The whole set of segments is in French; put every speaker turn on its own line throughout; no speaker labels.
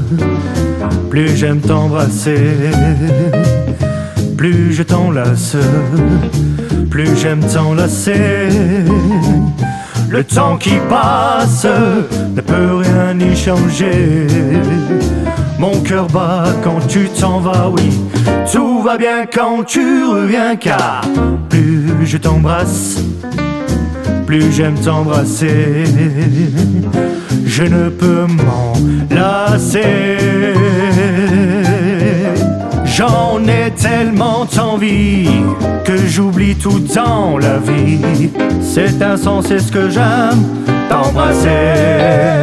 plus j'aime t'embrasser, plus je t'enlace, plus j'aime t'enlacer. Le temps qui passe ne peut rien y changer. Mon cœur bat quand tu t'en vas, oui. Tout va bien quand tu reviens, car plus je t'embrasse, plus j'aime t'embrasser. Je ne peux m'en lasser. J'en ai tellement envie que j'oublie tout dans la vie. C'est insensé ce que j'aime t'embrasser.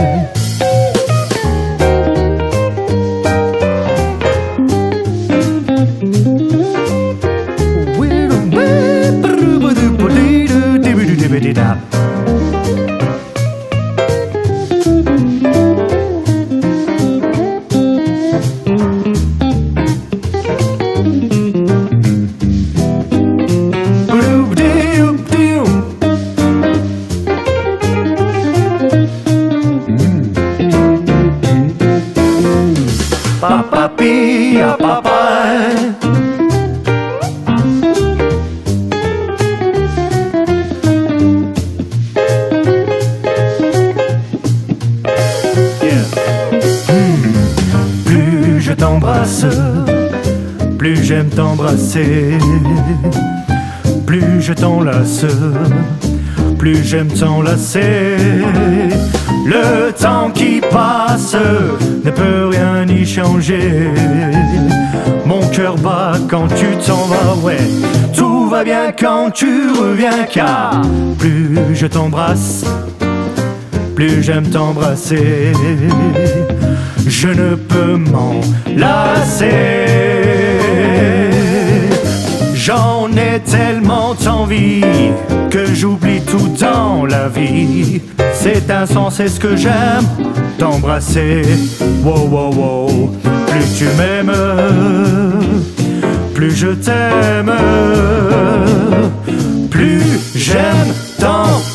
Papa pia papa. Plus je t'embrasse, plus j'aime t'embrasser. Plus je t'enlace, plus j'aime t'enlacer. Le temps qui passe ne peut rien y changer. Mon cœur bat quand tu t'en vas, ouais. Tout va bien quand tu reviens, car plus je t'embrasse, plus j'aime t'embrasser. Je ne peux m'en lasser. J'en ai tellement envie que j'oublie tout dans la vie. C'est insensé ce que j'aime t'embrasser. Wow, wow, wow. Plus tu m'aimes, plus je t'aime, plus j'aime t'embrasser.